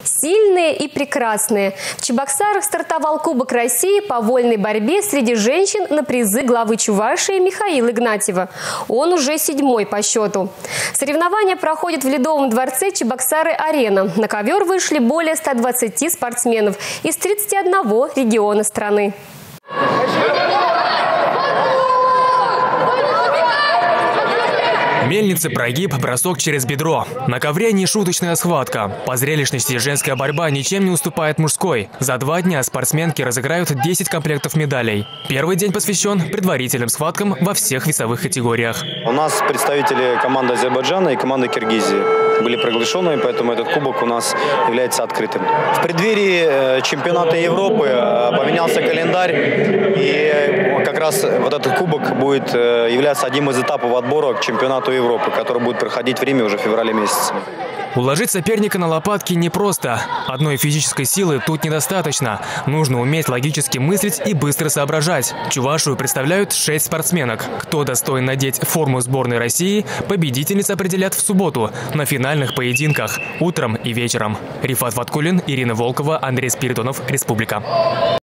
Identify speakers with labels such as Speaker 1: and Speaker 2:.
Speaker 1: Сильные и прекрасные. В Чебоксарах стартовал Кубок России по вольной борьбе среди женщин на призы главы Чувашии Михаила Игнатьева. Он уже 7-й по счету. Соревнования проходят в Ледовом дворце Чебоксары-Арена. На ковер вышли более 120 спортсменов из 31 региона страны.
Speaker 2: Мельница, прогиб, бросок через бедро. На ковре нешуточная схватка. По зрелищности женская борьба ничем не уступает мужской. За 2 дня спортсменки разыграют 10 комплектов медалей. Первый день посвящен предварительным схваткам во всех весовых категориях.
Speaker 3: У нас представители команды Азербайджана и команды Киргизии были приглашены, поэтому этот кубок у нас является открытым. В преддверии чемпионата Европы поменялся календарь, и как раз вот этот кубок будет являться одним из этапов отбора к чемпионату Европы, который будет проходить в Риме уже в феврале месяце.
Speaker 2: Уложить соперника на лопатки непросто. Одной физической силы тут недостаточно. Нужно уметь логически мыслить и быстро соображать. Чувашию представляют 6 спортсменок. Кто достоин надеть форму сборной России, победительниц определят в субботу на финальных поединках утром и вечером. Рифат Ваткулин, Ирина Волкова, Андрей Спиридонов, Республика.